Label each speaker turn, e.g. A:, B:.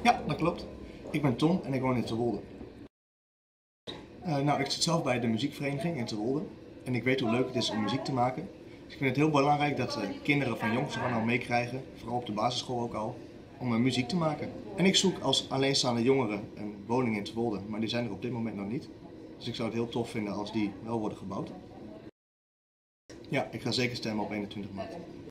A: Ja, dat klopt. Ik ben Tom en ik woon in Terwolde. Ik zit zelf bij de muziekvereniging in Terwolde en ik weet hoe leuk het is om muziek te maken. Dus ik vind het heel belangrijk dat kinderen van jongs af aan al meekrijgen, vooral op de basisschool ook al, om muziek te maken. En ik zoek als alleenstaande jongere een woning in Terwolde, maar die zijn er op dit moment nog niet. Dus ik zou het heel tof vinden als die wel worden gebouwd. Ja, ik ga zeker stemmen op 21 maart.